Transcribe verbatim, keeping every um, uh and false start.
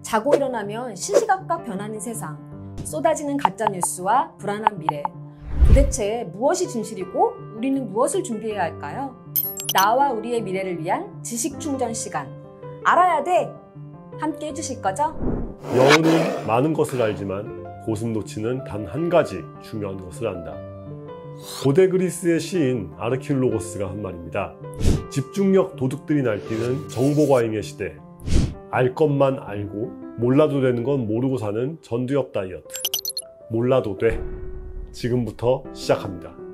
자고 일어나면 시시각각 변하는 세상, 쏟아지는 가짜뉴스와 불안한 미래. 도대체 무엇이 진실이고 우리는 무엇을 준비해야 할까요? 나와 우리의 미래를 위한 지식 충전 시간. 알아야 돼! 함께 해주실 거죠? 여우는 많은 것을 알지만 고슴도치는 단 한 가지 중요한 것을 안다. 고대 그리스의 시인 아르킬로고스가 한 말입니다. 집중력 도둑들이 날뛰는 정보과잉의 시대. 알 것만 알고 몰라도 되는 건 모르고 사는 전두엽 다이어트. 몰라도 돼. 지금부터 시작합니다.